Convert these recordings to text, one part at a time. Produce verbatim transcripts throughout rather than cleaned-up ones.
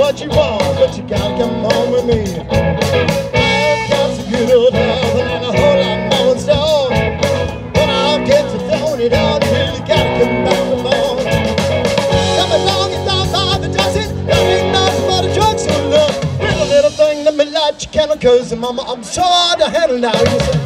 what you want, but you gotta come home with me. I've got some good old love and a whole lot more in store. When I'll get you throwing it out, you gotta come back for more. Come along and down by the dozen, there ain't nothing but a drug so love. Little little thing, let me light your candle, cause mama, I'm so hard to handle now. You say,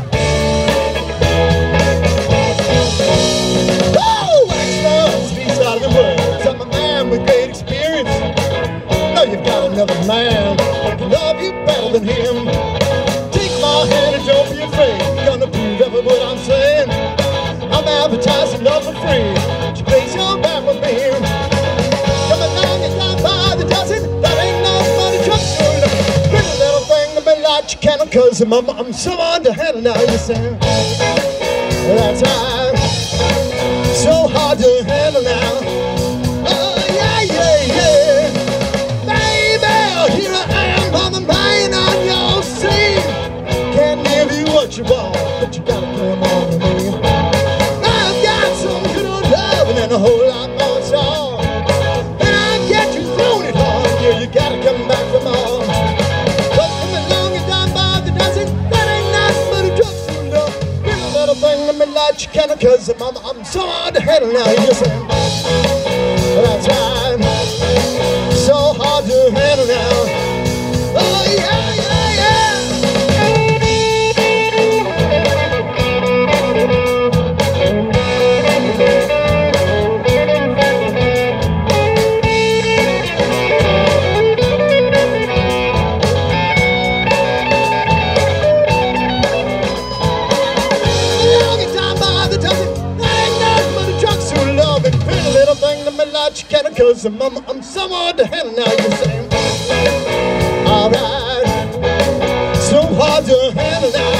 woo! Extra speech out of the words. I'm a man with great experience. Know you've got another man that can love you better than him. Take my hand and don't be afraid. Gonna prove every word I'm saying. I'm advertising love for free. She plays your back with me. Come along and down by the dozen. That ain't nothing but a drug store. Pretty little thing to be like you candle, cause mama, I'm so hard to handle now. You say, that's right. So hard to handle now. Oh yeah, yeah, yeah. Baby, here I am, I'm a man on your scene. Can't give you what you want, but you gotta come on with me. I've got some good old love and a whole lot more song. And I get you throwing it hard, yeah, you gotta come back for more. But come along and down by the dozen, that ain't nothing but a drug store love. Pretty little thing, let me light your candle, cause mama, I'm so hard to handle now. You say, that's right, so hard to handle now. Oh yeah, yeah, yeah. Long and down by the dozen, there ain't nothing but a drug store love. And pretty little thing, let me light your candle, cause mama, I'm so hard to handle now. You say, alright, so hard to handle now.